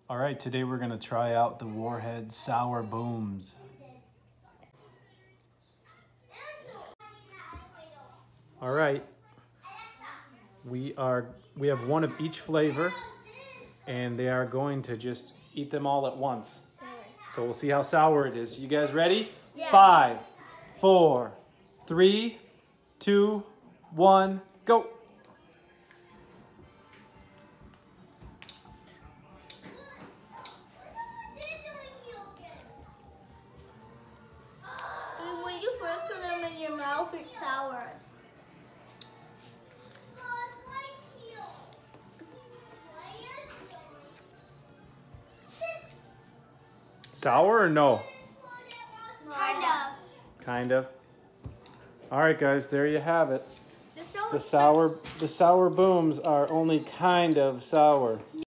All right, today we're gonna try out the Warhead Sour Booms. All right, we have one of each flavor, and they are going to just eat them all at once. So we'll see how sour it is. You guys ready? Yeah. 5, 4, 3, 2, 1, go. When you first put them in your mouth, it's sour. Sour or no? Kind of. Kind of. All right, guys, there you have it. The sour The sour booms are only kind of sour.